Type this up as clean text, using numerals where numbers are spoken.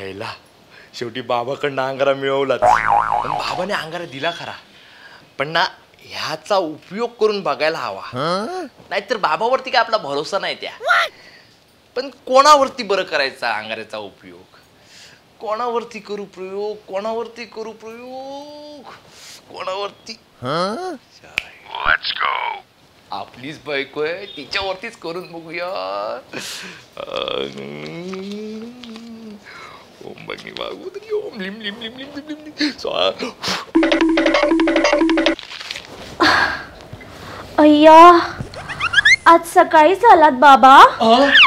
ह्याला शेवटी बाबाकडनं अंगारा मिळवलाच. पण बाबाने अंगारा दिला खरा, पण ना ह्याचा उपयोग करून बघायला हवा. नाहीतर बाबावरती काय आपला भरोसा नाही त्या. पण कोणावरती बरं करायचा अंगाऱ्याचा उपयोग? कोणावरती करू प्रयोग? कोणावरती करू प्रयोग? कोणावरती? Let's go. आपलीच बायको आहे, तिच्यावरतीच करून बघूया. ओम भगनी भागवत ओम लिम लिम लिम लिम लिम लिम स्वाहा. अय्या, आज सकाळीच आलात बाबा?